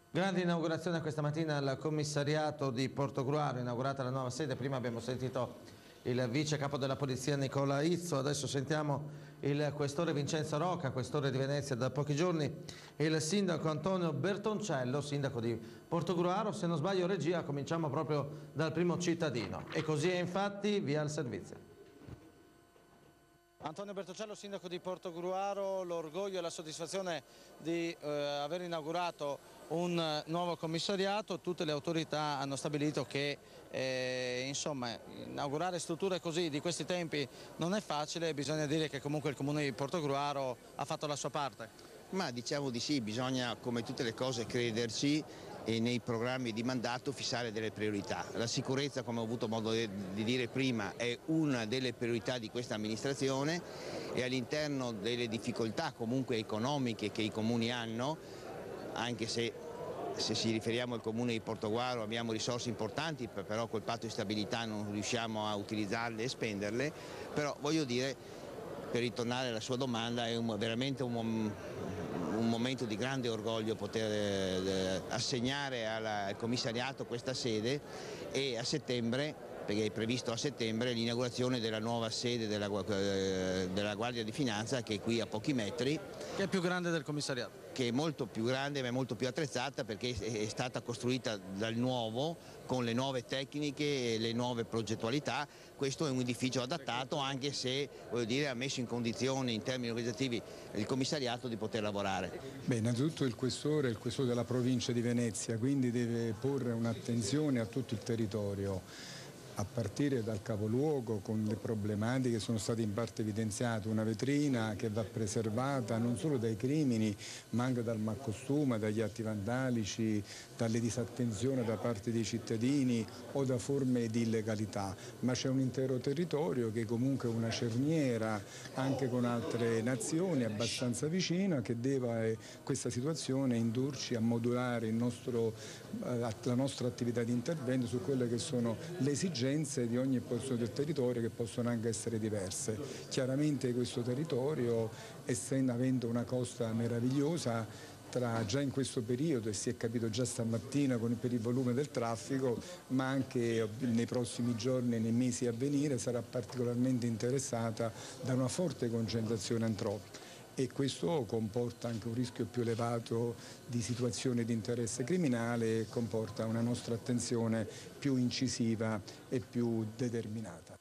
Grande inaugurazione questa mattina al commissariato di Portogruaro, inaugurata la nuova sede. Prima abbiamo sentito il vice capo della polizia Nicola Izzo, adesso sentiamo il questore Vincenzo Rocca, questore di Venezia da pochi giorni, e il sindaco Antonio Bertoncello, sindaco di Portogruaro. Se non sbaglio regia, cominciamo proprio dal primo cittadino. E così è infatti, via il servizio. Antonio Bertoncello, sindaco di Portogruaro, l'orgoglio e la soddisfazione di aver inaugurato un nuovo commissariato. Tutte le autorità hanno stabilito che insomma, inaugurare strutture così di questi tempi non è facile, bisogna dire che comunque il comune di Portogruaro ha fatto la sua parte. Ma diciamo di sì, bisogna come tutte le cose crederci e nei programmi di mandato fissare delle priorità. La sicurezza, come ho avuto modo di dire prima, è una delle priorità di questa amministrazione e all'interno delle difficoltà comunque economiche che i comuni hanno, anche se ci riferiamo al comune di Portogruaro abbiamo risorse importanti, però col patto di stabilità non riusciamo a utilizzarle e spenderle, però voglio dire, per ritornare alla sua domanda, è veramente un momento di grande orgoglio poter assegnare al commissariato questa sede e a settembre, perché è previsto a settembre, l'inaugurazione della nuova sede della Guardia di Finanza, che è qui a pochi metri. Che è più grande del commissariato? Che è molto più grande ma è molto più attrezzata perché è stata costruita dal nuovo con le nuove tecniche e le nuove progettualità. Questo è un edificio adattato, anche se voglio dire, ha messo in condizione in termini organizzativi il commissariato di poter lavorare. Beh, innanzitutto il questore è il questore della provincia di Venezia, quindi deve porre un'attenzione a tutto il territorio, a partire dal capoluogo, con le problematiche che sono state in parte evidenziate, una vetrina che va preservata non solo dai crimini ma anche dal malcostume, dagli atti vandalici, dalle disattenzioni da parte dei cittadini o da forme di illegalità, ma c'è un intero territorio che comunque è una cerniera anche con altre nazioni abbastanza vicina, che deve questa situazione indurci a modulare la nostra attività di intervento su quelle che sono le esigenze di ogni porzione del territorio, che possono anche essere diverse. Chiaramente questo territorio, avendo una costa meravigliosa, già in questo periodo, e si è capito già stamattina per il volume del traffico, ma anche nei prossimi giorni e nei mesi a venire, sarà particolarmente interessata da una forte concentrazione antropica. E questo comporta anche un rischio più elevato di situazioni di interesse criminale e comporta una nostra attenzione più incisiva e più determinata.